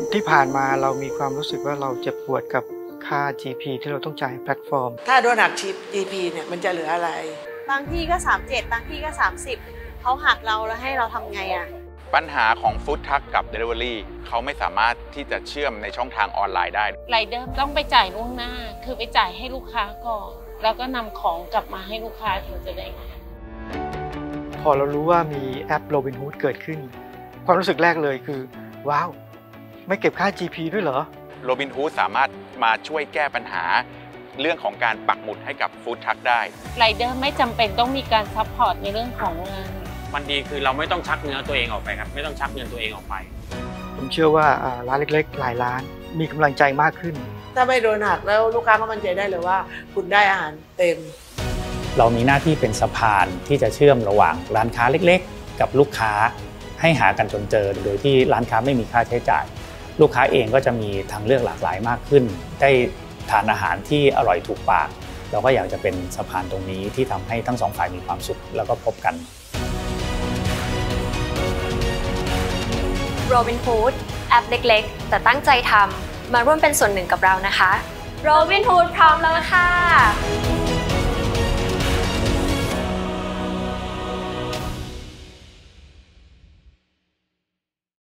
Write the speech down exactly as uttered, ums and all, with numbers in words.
ที่ผ่านมาเรามีความรู้สึกว่าเราเจ็บปวดกับค่า จี พี ที่เราต้องจ่ายแพลตฟอร์มถ้าโดนหัก จี พี เนี่ยมันจะเหลืออะไรบางที่ก็สามสิบเจ็ดบางที่ก็สามสิบเขาหักเราแล้วให้เราทำไงอ่ะปัญหาของฟู้ดทรัคกับ Delivery เขาไม่สามารถที่จะเชื่อมในช่องทางออนไลน์ได้ไรเดอร์ต้องไปจ่ายล่วงหน้าคือไปจ่ายให้ลูกค้าก่อนแล้วก็นำของกลับมาให้ลูกค้าถึงจะได้เงินพอเรารู้ว่ามีแอป Robinhood เกิดขึ้นความรู้สึกแรกเลยคือว้าวไม่เก็บค่า จี พี ด้วยเหรอ Robinhood สามารถมาช่วยแก้ปัญหาเรื่องของการปักหมุดให้กับฟู้ดทรัคได้ไรเดอร์ไม่จำเป็นต้องมีการซัพพอร์ตในเรื่องของเงินมันดีคือเราไม่ต้องชักเนื้อตัวเองออกไปครับไม่ต้องชักเงินตัวเองออกไปผมเชื่อว่าร้านเล็กๆหลายร้านมีกำลังใจมากขึ้นถ้าไม่โดนหักแล้วลูกค้าก็มั่นใจได้เลยว่าคุณได้อาหารเต็มเรามีหน้าที่เป็นสะพานที่จะเชื่อมระหว่างร้านค้าเล็กๆกับลูกค้าให้หากันจนเจอโดยที่ร้านค้าไม่มีค่าใช้จ่ายลูกค้าเองก็จะมีทางเลือกหลากหลายมากขึ้นได้ทานอาหารที่อร่อยถูกปากเราก็อยากจะเป็นสะพานตรงนี้ที่ทำให้ทั้งสองฝ่ายมีความสุขแล้วก็พบกัน Robinhood แอปเล็กๆแต่ตั้งใจทำมาร่วมเป็นส่วนหนึ่งกับเรานะคะ Robinhood พร้อมแล้วค่ะ